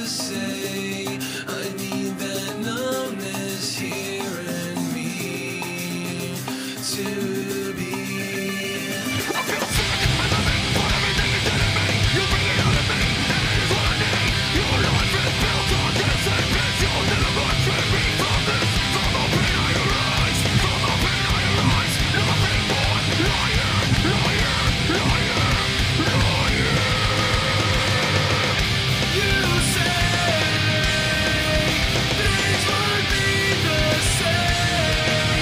say. I need that numbness here in me to be. I feel sick, I'm living for everything you did to me. You bring it out of me, and it is what I need. Your life is built on this, and bitch, you'll never trip me from this. From the pain I arise, from the pain I arise. Nothing more, liar, liar, liar, liar. You say things would be the same.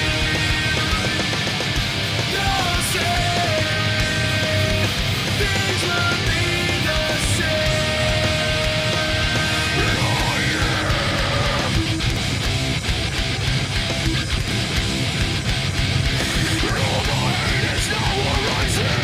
You say things would be the same. Liar. Your mind is now arising.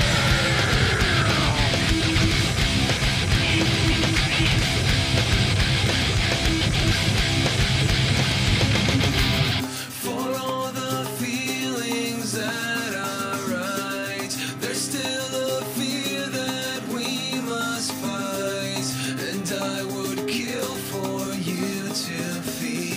For all the feelings that are right, there's still a fear that we must fight, and I would kill for you to feel.